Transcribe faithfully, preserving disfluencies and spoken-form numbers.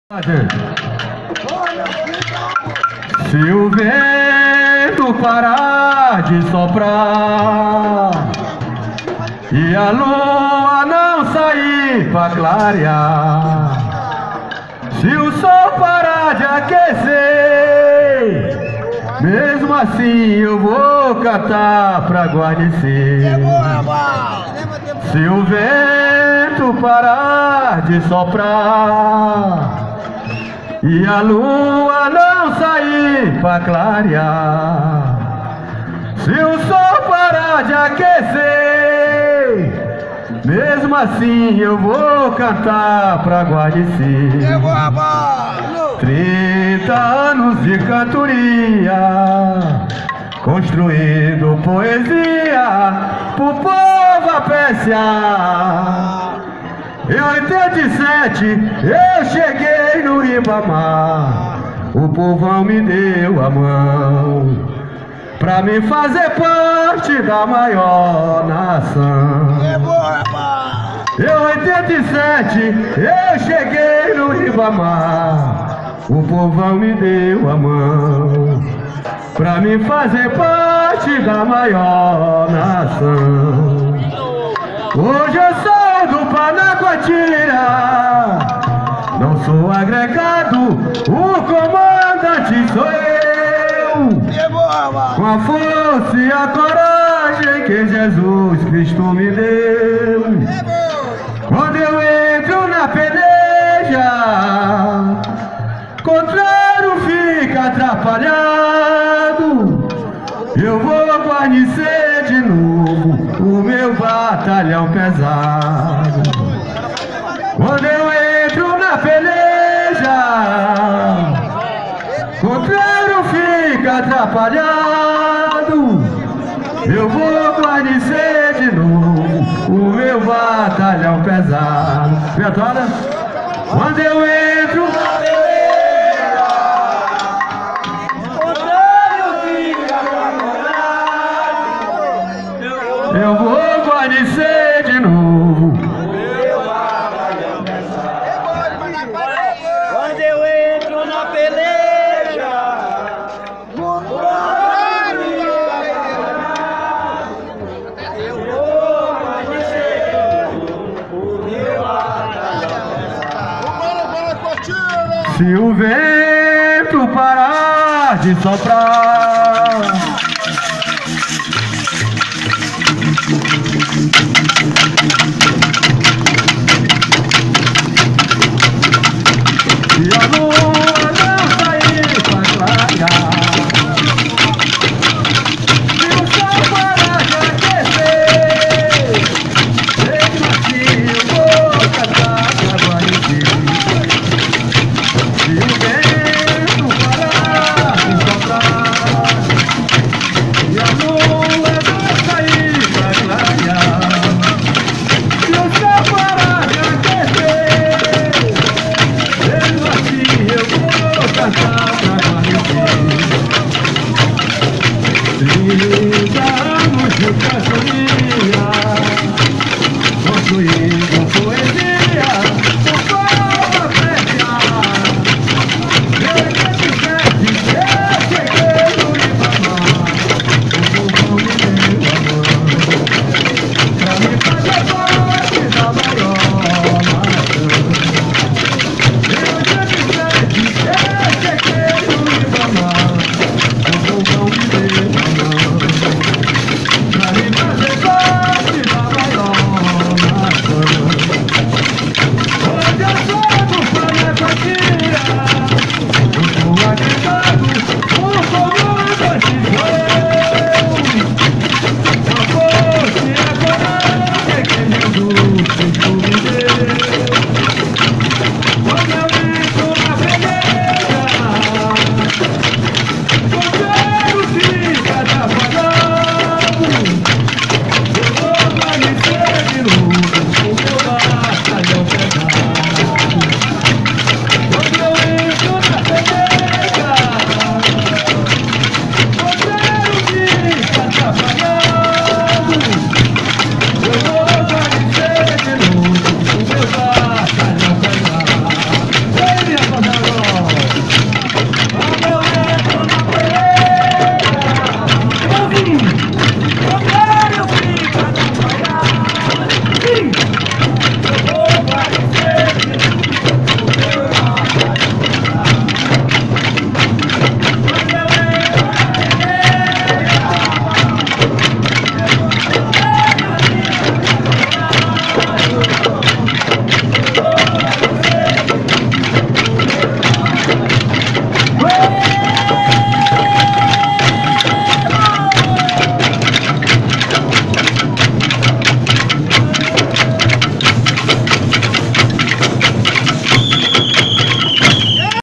Se o vento parar de soprar e a lua não sair pra clarear, se o sol parar de aquecer, mesmo assim eu vou cantar pra guarnecer. Se o vento parar de soprar e a lua não sair pra clarear, se o sol parar de aquecer, mesmo assim eu vou cantar pra guarnecer. Trinta anos de cantoria, construindo poesia pro povo apreciar. Em oitenta e sete eu cheguei no Ribamar, o povão me deu a mão pra me fazer parte da maior nação. Em oitenta e sete eu cheguei no Ribamar, o povão me deu a mão pra me fazer parte da maior nação. Hoje eu sou do Panacoatira, não sou agregado, o comandante sou eu. Com a força e a coragem que Jesus Cristo me deu, quando eu entro na peleja, contrário fica atrapalhado, eu vou guarnecer de novo o meu batalhão pesado. Quando eu entro na peleja, contrário fica atrapalhado, eu vou guarnecer de novo o meu batalhão pesado. Viatória? Quando eu entro na peleja, contrário fica atrapalhado, eu vou guarnecer de novo. Quando eu entro na peleja, eu vou guarnecer o meu batalhão. Se o vento parar de soprar e a lua